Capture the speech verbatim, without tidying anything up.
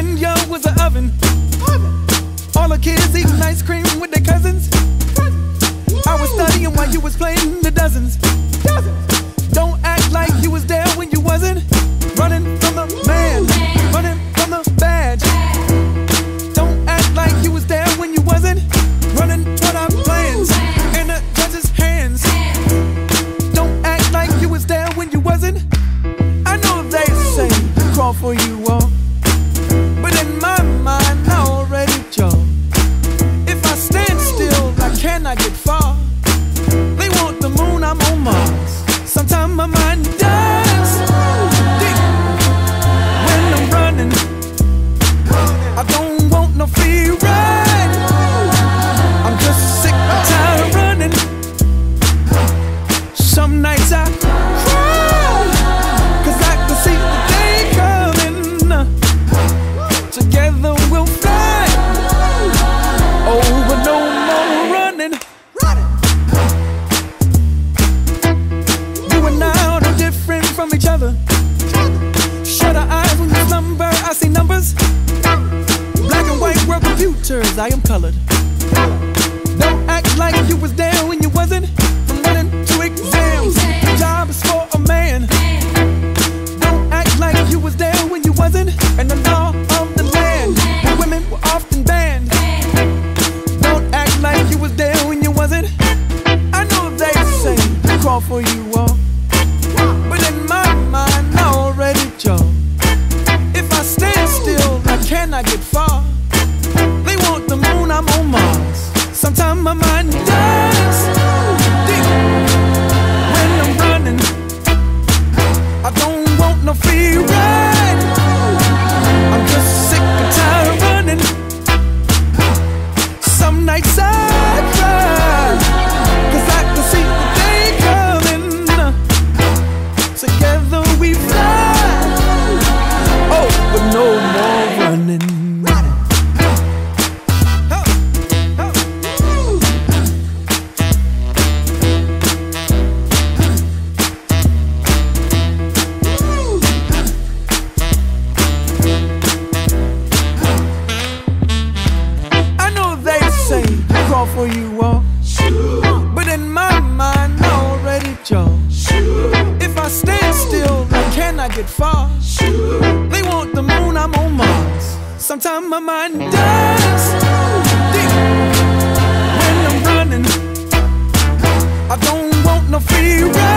when yo was an oven. All the kids eating ice cream with their cousins. I was studying while you was playing the dozens. Don't act like you was there when you wasn't. Running from the man, running from the badge. Don't act like you was there when you wasn't. Running toward our plans in the judge's hands. Don't act like you was there when you wasn't. I know they say crawl for you all, but in my mind I already chose. If I stand still, I cannot get far. They want the moon, I'm on Mars. Sometimes my mind dies deep when I'm running. I don't want no free ride. I'm just sick and tired of running. Some nights I cry, cause I can see the day coming. Together we'll fly. Oh, but no more running. You and I are different from each other. Shut our eyes when you slumber, I see numbers. Black and white world computers, I am colored. Don't act like you was there when you wasn't. From running to exams, the job is for a man. Don't act like you was there when you wasn't. And the law of the land, where women were often banned. Don't act like you was there when you wasn't. I know they say crawl for you all, but in my mind I already chose. If I stand still, I cannot get far. They want the moon, I'm on Mars. Sometimes my mind dies deep when I'm running. I don't want no free ride. I'm just sick and tired of running. Some nights I cry, cause I can see the day coming. Together we fly. Oh, but no more running. Crawl for you all, but in my mind I already chose. If I stand still, I cannot get far. They want the moon, I'm on Mars. Sometimes my mind dies deep when I'm running. I don't want no free ride.